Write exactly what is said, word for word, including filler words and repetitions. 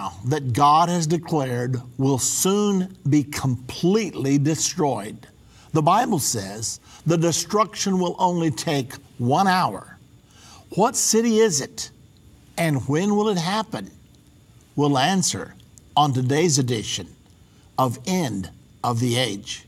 now that God has declared will soon be completely destroyed. The Bible says the destruction will only take one hour. What city is it, and when will it happen? We'll answer on today's edition of End of the Age.